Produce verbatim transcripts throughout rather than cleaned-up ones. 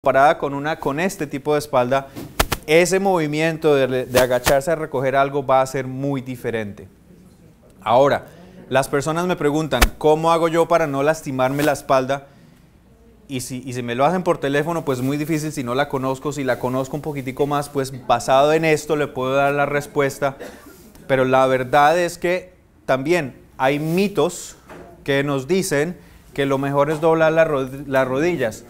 comparada con una con este tipo de espalda, ese movimiento de, de agacharse a recoger algo va a ser muy diferente. Ahora, las personas me preguntan, ¿cómo hago yo para no lastimarme la espalda? Y si, y si me lo hacen por teléfono, pues muy difícil si no la conozco. Si la conozco un poquitico más, pues basado en esto le puedo dar la respuesta. Pero la verdad es que también hay mitos que nos dicen que lo mejor es doblar la rod- las rodillas.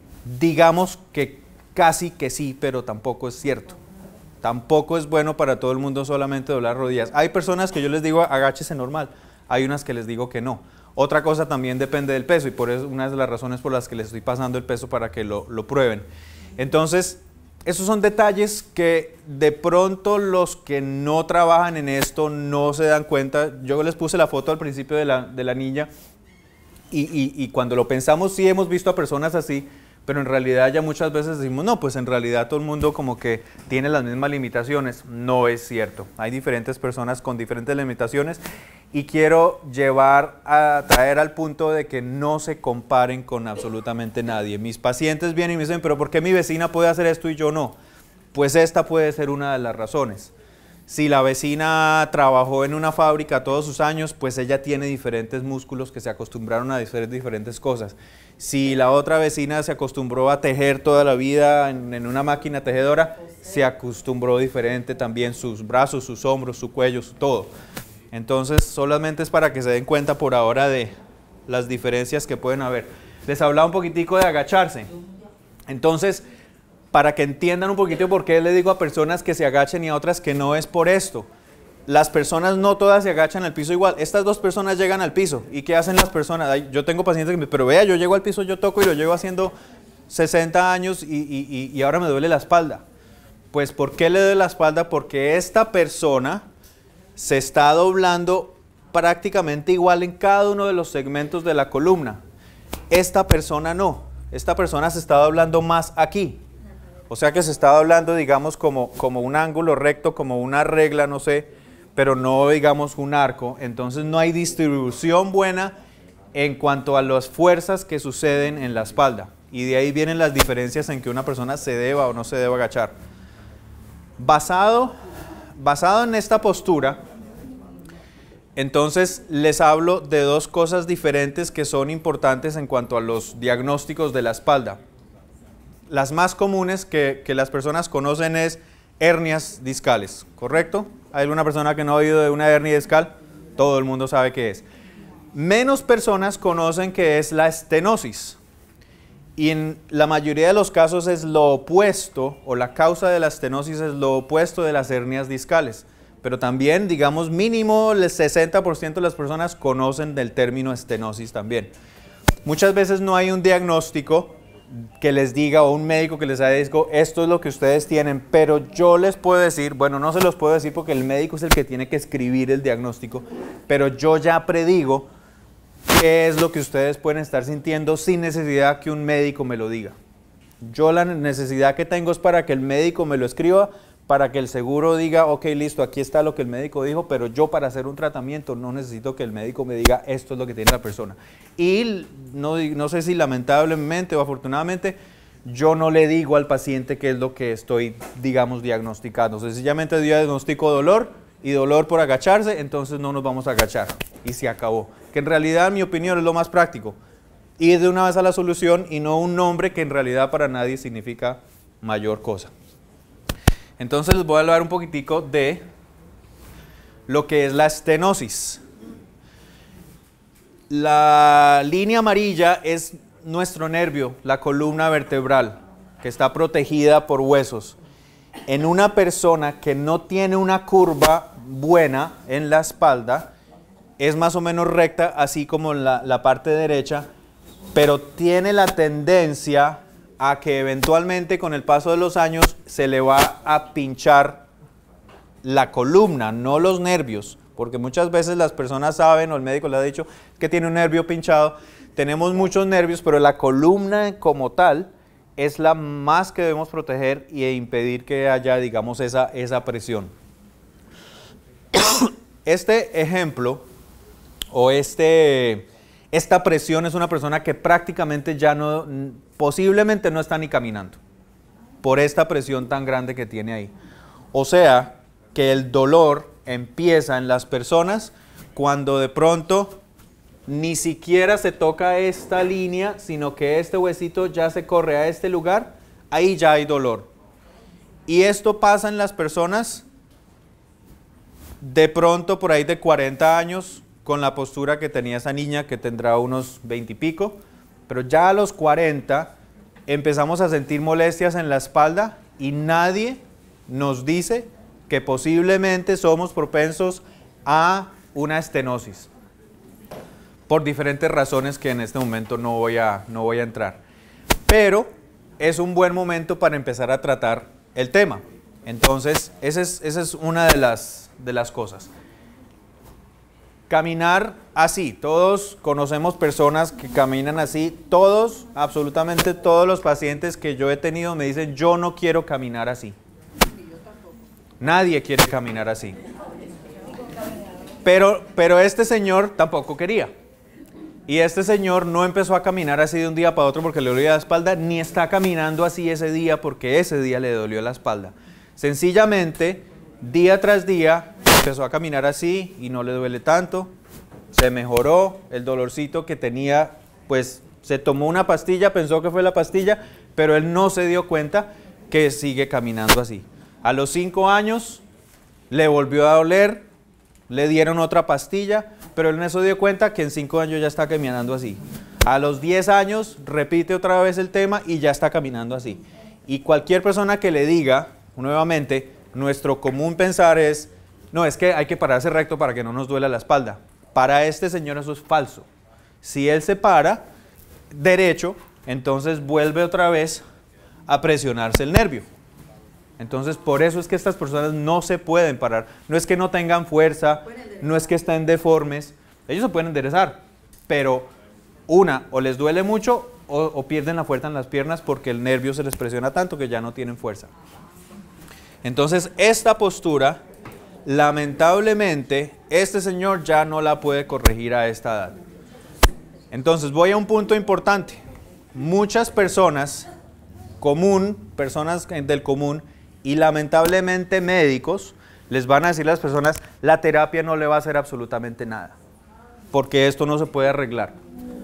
Digamos que casi que sí, pero tampoco es cierto. Tampoco es bueno para todo el mundo solamente doblar rodillas. Hay personas que yo les digo agáchese normal, hay unas que les digo que no. Otra cosa también depende del peso y por eso una de las razones por las que les estoy pasando el peso para que lo, lo prueben. Entonces, esos son detalles que de pronto los que no trabajan en esto no se dan cuenta. Yo les puse la foto al principio de la, de la niña y, y, y cuando lo pensamos sí hemos visto a personas así, pero en realidad ya muchas veces decimos, no, pues en realidad todo el mundo como que tiene las mismas limitaciones. No es cierto. Hay diferentes personas con diferentes limitaciones y quiero llevar a traer al punto de que no se comparen con absolutamente nadie. Mis pacientes vienen y me dicen, pero ¿por qué mi vecina puede hacer esto y yo no? Pues esta puede ser una de las razones. Si la vecina trabajó en una fábrica todos sus años, pues ella tiene diferentes músculos que se acostumbraron a hacer diferentes cosas. Si la otra vecina se acostumbró a tejer toda la vida en, en una máquina tejedora, se acostumbró diferente también sus brazos, sus hombros, su cuello, su todo. Entonces, solamente es para que se den cuenta por ahora de las diferencias que pueden haber. Les hablaba un poquitico de agacharse. Entonces, para que entiendan un poquito por qué le digo a personas que se agachen y a otras que no es por esto. Las personas no todas se agachan al piso igual. Estas dos personas llegan al piso. ¿Y qué hacen las personas? Ay, yo tengo pacientes que me dicen, pero vea, yo llego al piso, yo toco y lo llevo haciendo sesenta años y, y, y ahora me duele la espalda. Pues, ¿por qué le duele la espalda? Porque esta persona se está doblando prácticamente igual en cada uno de los segmentos de la columna. Esta persona no. Esta persona se está doblando más aquí. O sea que se está doblando, digamos, como, como un ángulo recto, como una regla, no sé, pero no, digamos, un arco. Entonces no hay distribución buena en cuanto a las fuerzas que suceden en la espalda. Y de ahí vienen las diferencias en que una persona se deba o no se deba agachar. Basado, basado en esta postura, entonces les hablo de dos cosas diferentes que son importantes en cuanto a los diagnósticos de la espalda. Las más comunes que, que las personas conocen es hernias discales, ¿correcto? ¿Hay alguna persona que no ha oído de una hernia discal? Todo el mundo sabe qué es. Menos personas conocen qué es la estenosis. Y en la mayoría de los casos es lo opuesto, o la causa de la estenosis es lo opuesto de las hernias discales. Pero también, digamos, mínimo el sesenta por ciento de las personas conocen del término estenosis también. Muchas veces no hay un diagnóstico que les diga, o un médico que les haya dicho, esto es lo que ustedes tienen, pero yo les puedo decir, bueno, no se los puedo decir porque el médico es el que tiene que escribir el diagnóstico, pero yo ya predigo qué es lo que ustedes pueden estar sintiendo sin necesidad que un médico me lo diga. Yo la necesidad que tengo es para que el médico me lo escriba, para que el seguro diga, ok, listo, aquí está lo que el médico dijo, pero yo para hacer un tratamiento no necesito que el médico me diga esto es lo que tiene la persona. Y no, no sé si lamentablemente o afortunadamente, yo no le digo al paciente qué es lo que estoy, digamos, diagnosticando. Sencillamente diagnostico dolor y dolor por agacharse, entonces no nos vamos a agachar. Y se acabó. Que en realidad, en mi opinión, es lo más práctico. Ir de una vez a la solución y no un nombre que en realidad para nadie significa mayor cosa. Entonces les voy a hablar un poquitico de lo que es la estenosis. La línea amarilla es nuestro nervio, la columna vertebral, que está protegida por huesos. En una persona que no tiene una curva buena en la espalda, es más o menos recta, así como la, la parte derecha, pero tiene la tendencia a que eventualmente con el paso de los años se le va a pinchar la columna, no los nervios, porque muchas veces las personas saben, o el médico le ha dicho que tiene un nervio pinchado. Tenemos muchos nervios, pero la columna como tal es la más que debemos proteger e impedir que haya, digamos, esa, esa presión. Este ejemplo, o este esta presión es una persona que prácticamente ya no, posiblemente no está ni caminando, por esta presión tan grande que tiene ahí. O sea, que el dolor empieza en las personas cuando de pronto ni siquiera se toca esta línea, sino que este huesito ya se corre a este lugar, ahí ya hay dolor. Y esto pasa en las personas de pronto por ahí de cuarenta años, con la postura que tenía esa niña que tendrá unos veinte y pico, pero ya a los cuarenta empezamos a sentir molestias en la espalda y nadie nos dice que posiblemente somos propensos a una estenosis, por diferentes razones que en este momento no voy a, no voy a entrar. Pero es un buen momento para empezar a tratar el tema. Entonces, esa es, esa es una de las, de las cosas. Caminar así, todos conocemos personas que caminan así, todos, absolutamente todos los pacientes que yo he tenido me dicen, yo no quiero caminar así. Nadie quiere caminar así. Pero, pero este señor tampoco quería. Y este señor no empezó a caminar así de un día para otro porque le dolía la espalda, ni está caminando así ese día porque ese día le dolió la espalda. Sencillamente, día tras día, empezó a caminar así y no le duele tanto, se mejoró el dolorcito que tenía, pues se tomó una pastilla, pensó que fue la pastilla, pero él no se dio cuenta que sigue caminando así. A los cinco años le volvió a doler, le dieron otra pastilla, pero él no se dio cuenta que en cinco años ya está caminando así. A los diez años repite otra vez el tema y ya está caminando así. Y cualquier persona que le diga, nuevamente, nuestro común pensar es, no, es que hay que pararse recto para que no nos duela la espalda. Para este señor eso es falso. Si él se para derecho, entonces vuelve otra vez a presionarse el nervio. Entonces, por eso es que estas personas no se pueden parar. No es que no tengan fuerza, no es que estén deformes. Ellos se pueden enderezar, pero una, o les duele mucho o, o pierden la fuerza en las piernas porque el nervio se les presiona tanto que ya no tienen fuerza. Entonces, esta postura, lamentablemente, este señor ya no la puede corregir a esta edad. Entonces, voy a un punto importante. Muchas personas común, personas del común, y lamentablemente médicos, les van a decir a las personas, la terapia no le va a hacer absolutamente nada, porque esto no se puede arreglar.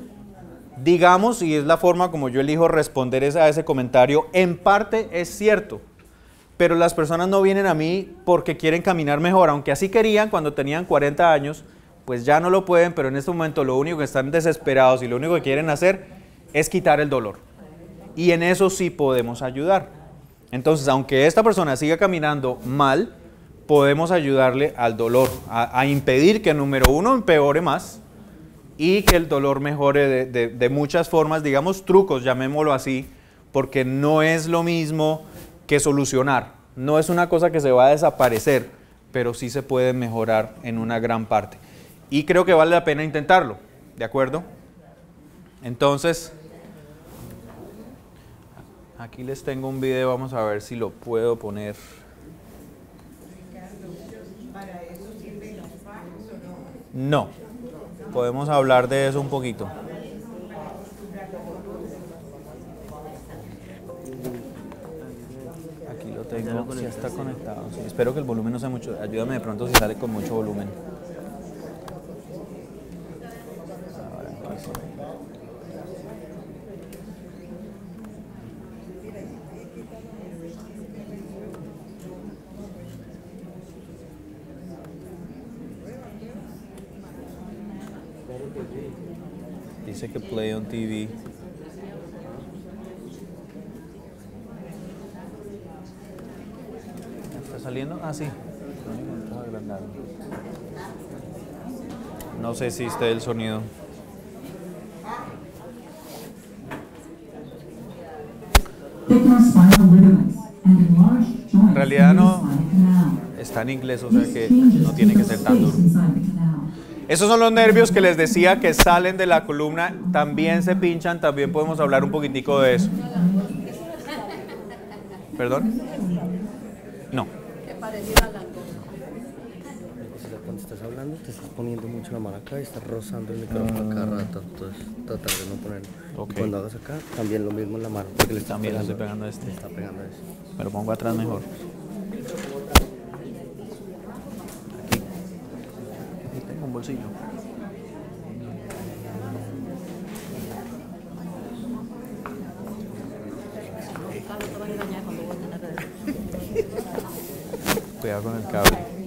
Digamos, y es la forma como yo elijo responder a ese comentario, en parte es cierto, pero las personas no vienen a mí porque quieren caminar mejor, aunque así querían cuando tenían cuarenta años, pues ya no lo pueden, pero en este momento lo único que están desesperados y lo único que quieren hacer es quitar el dolor. Y en eso sí podemos ayudar. Entonces, aunque esta persona siga caminando mal, podemos ayudarle al dolor, a, a impedir que, número uno, empeore más y que el dolor mejore de, de, de muchas formas, digamos trucos, llamémoslo así, porque no es lo mismo que solucionar. No es una cosa que se va a desaparecer, pero sí se puede mejorar en una gran parte. Y creo que vale la pena intentarlo, ¿de acuerdo? Entonces, aquí les tengo un video, vamos a ver si lo puedo poner. No, podemos hablar de eso un poquito. Aquí lo tengo, ya está conectado. Sí, espero que el volumen no sea mucho, ayúdame de pronto si sale con mucho volumen. Ahora, aquí sí. Dice que play on T V. ¿Está saliendo? Ah, sí. No sé si esté el sonido. En realidad no está en inglés, o sea que no tiene que ser tan duro. Esos son los nervios que les decía que salen de la columna, también se pinchan, también podemos hablar un poquitico de eso. ¿Perdón? No. O sea, cuando estás hablando, te estás poniendo mucho la mano acá y estás rozando el micrófono cada rato. Entonces, tratar de no ponerlo. Ok. Y cuando hagas acá, también lo mismo en la mano. Porque le estás También le pegando, estoy pegando a este. le está pegando a este. Me lo pongo atrás mejor. Aquí tengo un bolsillo. Cuidado con el cable.